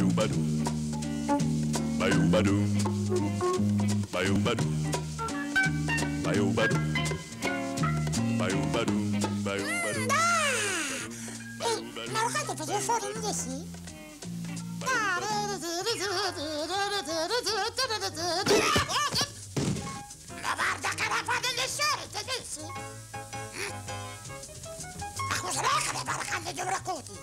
Ma lo cante per fuori in sì? Ma guarda che la fa delle solite, dici? Ma cos'è che le baracane di racconti?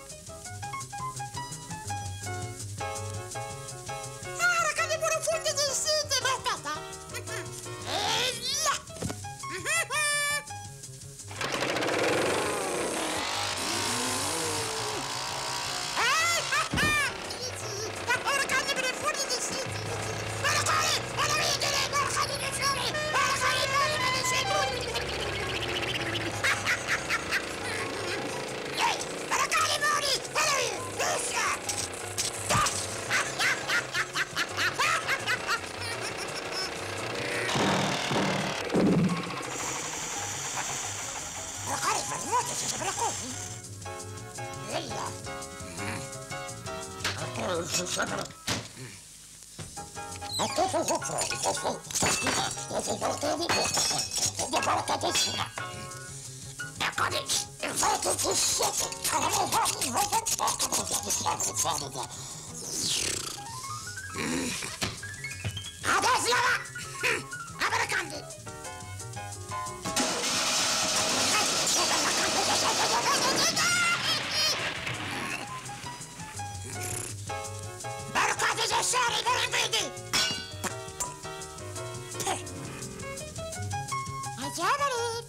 Ah, racconti pure un fondo di siti, ma aspetta! E là! Adesso va! Apri canti! Barcate se seri, non li vedi! Aggiamali!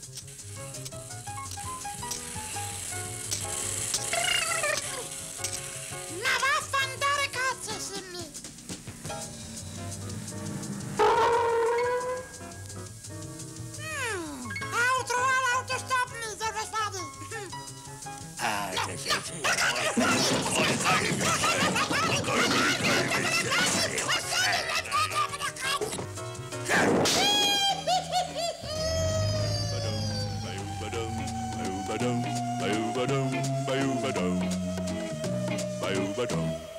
Ma va a fandare cazzo, Simmi! Altro all'autostop mi dove stavi! Ba-dum, ba-dum, ba-dum, ba-dum, ba-dum, ba-dum, ba-dum.